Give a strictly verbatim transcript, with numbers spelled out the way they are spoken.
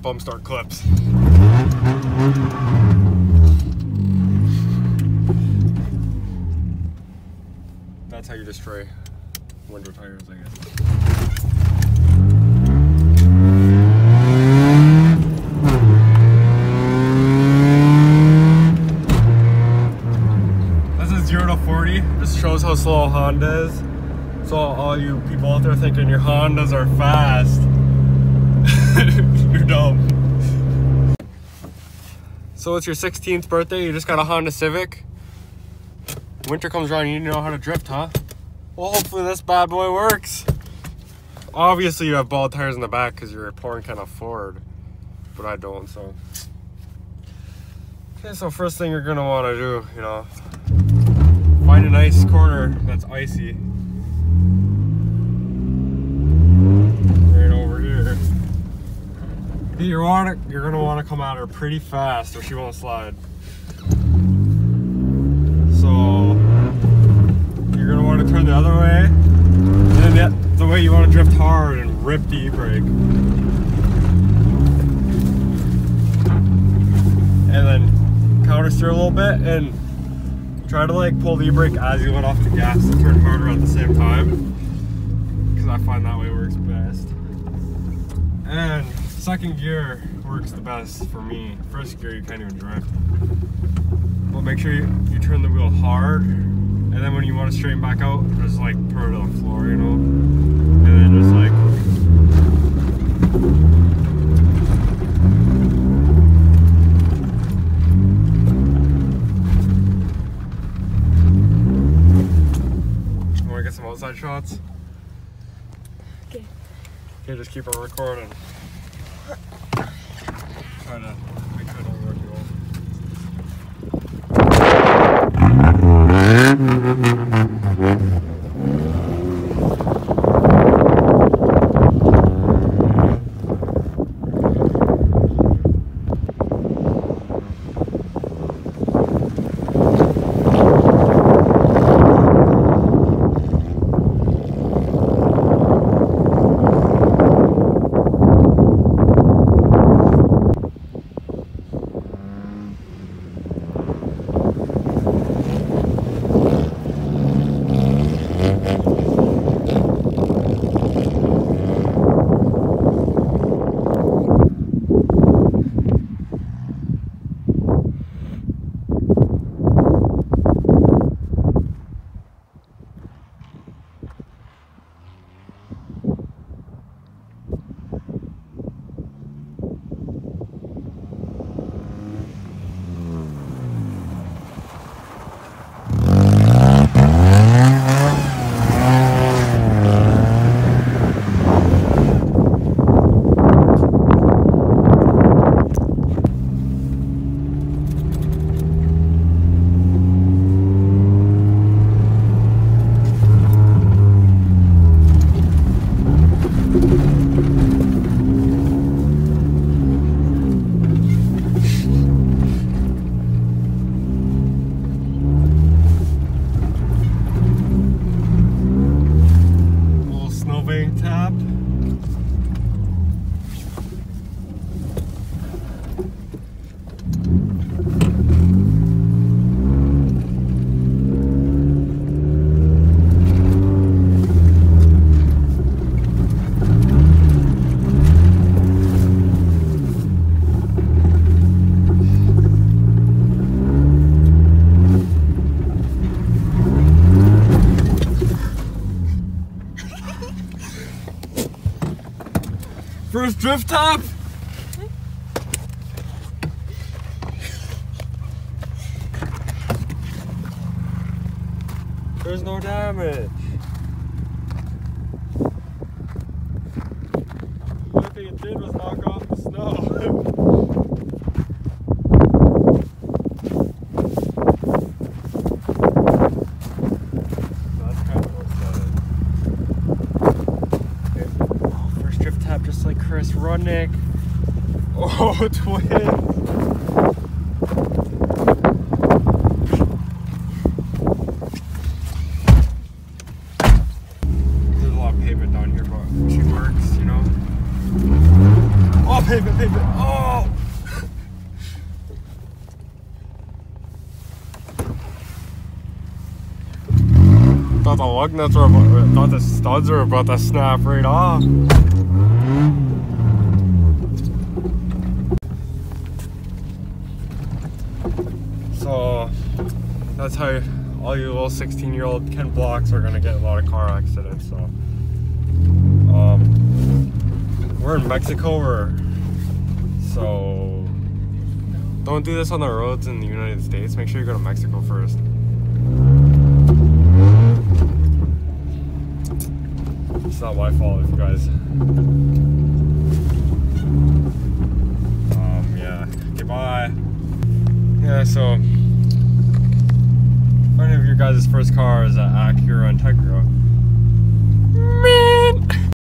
bump start clips. That's how you destroy winter tires, I guess. This is zero to forty. This shows how slow a Honda is. So all you people out there thinking your Hondas are fast, you're dumb. So it's your sixteenth birthday, you just got a Honda Civic. Winter comes around, you need to know how to drift, huh? Well, hopefully this bad boy works. Obviously you have bald tires in the back because you're pouring kind of forward, but I don't, so. Okay, so first thing you're gonna wanna do, you know, find a nice corner that's icy. Right over here. You're, wanna, you're gonna wanna come at her pretty fast or she won't slide. So you're gonna want to turn the other way, and then the, the way you want to drift hard and rip the e-brake, and then counter steer a little bit and try to like pull the e-brake as you let off the gas and turn harder at the same time, because I find that way works best. And second gear works the best for me. First gear you can't even drift. But make sure you, you turn the wheel hard, and then when you want to straighten back out, just like put it on the floor, you know? And then just like... Want to get some outside shots? Okay. Okay, just keep it recording. Try to make sure it don't work at all. First drift top. There's no damage. The only thing it did was knock off the snow. Just like Chris Rudnick. Oh, twins. There's a lot of pavement down here, but she works, you know. Oh! pavement, pavement. Oh! Thought the lug nuts were about, thought the studs were about to snap right off. So that's how all you little sixteen year old Ken Blocks are gonna get a lot of car accidents. So um, we're in Mexico, we're, so don't do this on the roads in the United States. Make sure you go to Mexico first. It's not my fault if you guys. Um, yeah. Goodbye. Yeah, so if any of your guys' first car is an Acura Integra,